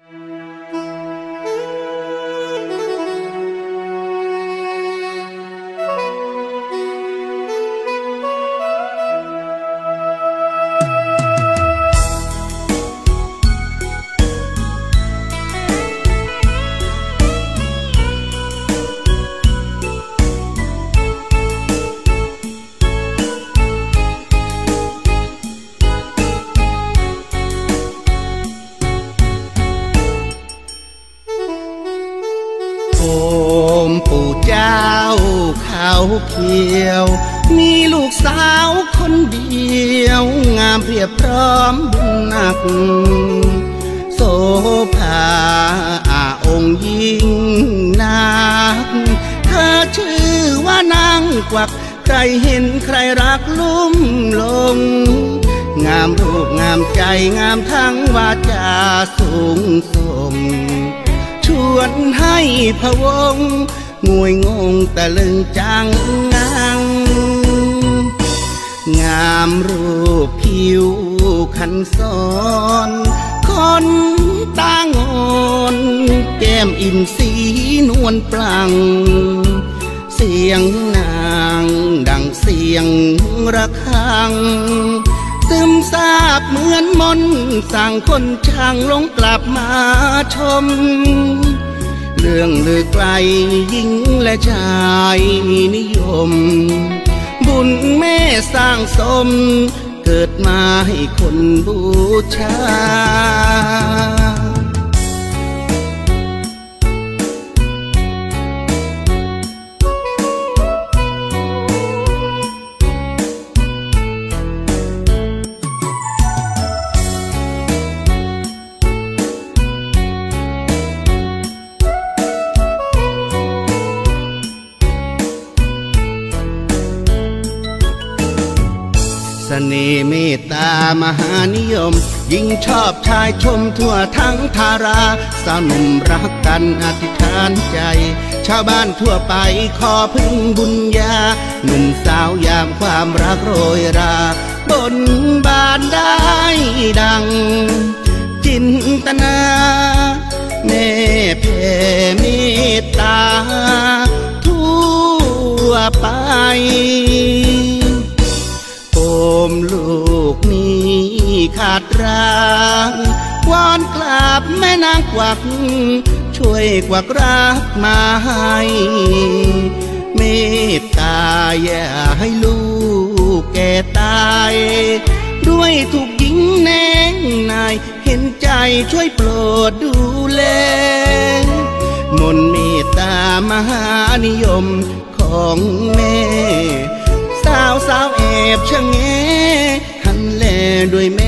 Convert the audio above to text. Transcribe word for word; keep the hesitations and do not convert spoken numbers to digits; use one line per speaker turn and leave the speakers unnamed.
ปู่เจ้าเขาเขียวมีลูกสาวคนเดียวงามเพียบพร้อมบุญหนักโสภาอาองค์ยิ่งนักเธอชื่อว่านางกวักใครเห็นใครรักลุ่มลงงามรูปงามใจงามทั้งวาจาสูงส่งชวนให้พะวงงวยงงตะลึงจังงังงามรูปผิวคันซ้อนคนตางอนแก้มอิ่มสีนวลปลั่งเสียงนางดังเสียงระฆังซึมซาบเหมือนมนต์สั่งคนช่างลงกลับมาชมเรื่องลือไกลหญิงและชายนิยมบุญแม่สร้างสมเกิดมาให้คนบูชาเสน่ห์เมตตามหานิยมยิ่งชอบชายชมทั่วทั้งทาราสาวหนุ่มรักกันอธิษฐานใจชาวบ้านทั่วไปขอพึ่งบุญญาหนุ่มสาวยามความรักโรยราบนบานได้ดังจินตนาแม่แผ่เมตตาทั่วไปโอมลูกนี้ขาดรางวอนกราบแม่นางกวักช่วยกวักรักมาให้เมตตาอย่าให้ลูกแก่ตายด้วยถูกหญิงแนงนายเห็นใจช่วยโปรดดูแลมนต์เมตตามหานิยมของแม่สาวสาวแอบชะแงหันแลด้วยเม